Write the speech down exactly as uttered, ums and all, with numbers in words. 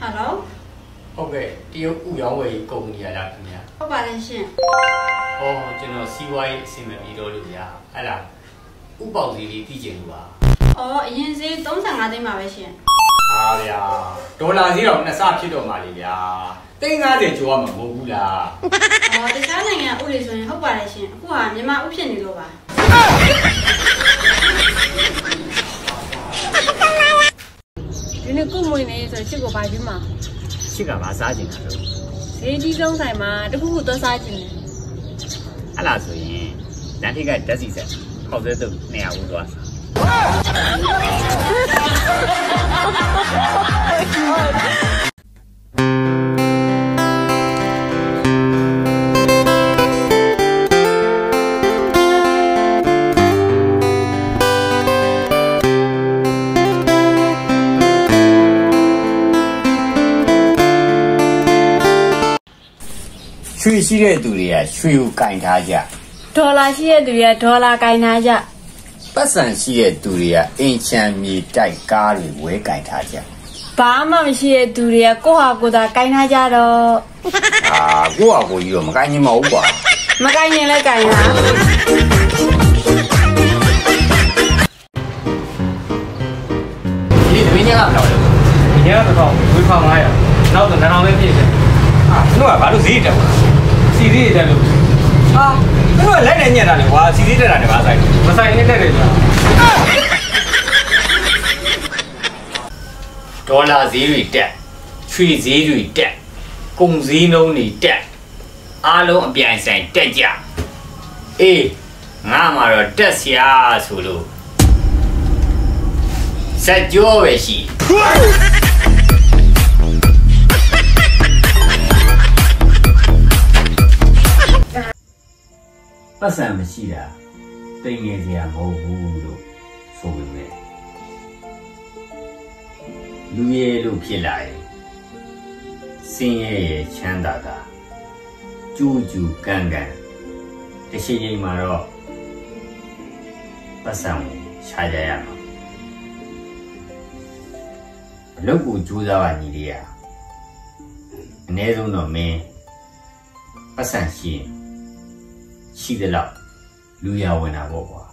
Hello. Okay, you young way go near that. How about this? Oh, you know, see why similar ya. Ala, who bought the teaching? Oh, you say don't say nothing about it. Ah, yeah. Don't I hear on the subject of Malia? Think I did you want to move. Oh, the Shannon and Ulison, how about it? Who are the my option is over? You know, good morning, so she go by the ma. She got my sergeant. Say, you don't say, ma, the who does sergeant. Alas, that he got does he say? How they do now with us. ရွှေရှိတဲ့သူတွေကရွှေကိုကင်ထားကြဒေါ်လာရှိတဲ့သူတွေကဒေါ်လာကင်ထားကြပတ်စံရှိတဲ့သူတွေကအင်ချမ်းမြေတိုက်ကားတွေဝဲကင်ထားကြဘာမှမရှိတဲ့သူတွေကကိုယ့်ဟာကိုယ်သာကင်ထားကြတော့အာကိုယ့်ဟာကိုယ်ကြီးတော့မကင်ရင်မဟုတ်ကွာမကင်ရင်လည်းကင်တာဒီဝင်းညကဘယ်လောက်လဲဒီညကတော့ဝေးဖောင်း၅ရာနောက်တော့နားအောင်ပဲပြည့်တယ်အာတို့ကဘာလို့ဈေးတက်လဲစီသေးတက်လို့ဟာတို့ကလက်နဲ့ညက်တာလေကွာစီသေးတက်တာနဲ့ဘာဆိုင်မဆိုင်နဲ့တက်တယ်ကြာဒေါ်လာဈေးတွေတက်ရွှေဈေးတွေတက်ကုန်ဈေးနှုန်းတွေတက်အားလုံးအပြိုင်ဆိုင်တက်ကြအေးငါမှာတော့တက်စရာဆိုလို့စက်ကြောပဲရှိပတ်စံမရှိတာတိမ်ငယ်စရာမဟုတ်ဘူးလို့ဆိုပေမဲ့လူရဲလို့ဖြစ်လာရင်စင်းရဲရဲ့ချမ်းသာတာကျူးကျူးကန်းကန်းတစ်ချိန်ချိန်မှာတော့ပတ်စံရှာကြရမှာအလုပ်ကိုကြိုးစားပါညီလေးရအနည်းဆုံးတော့မင်းပတ်စံရှိရင်ရှိသလောက်လူရဝင်တာပေါ့ကွာ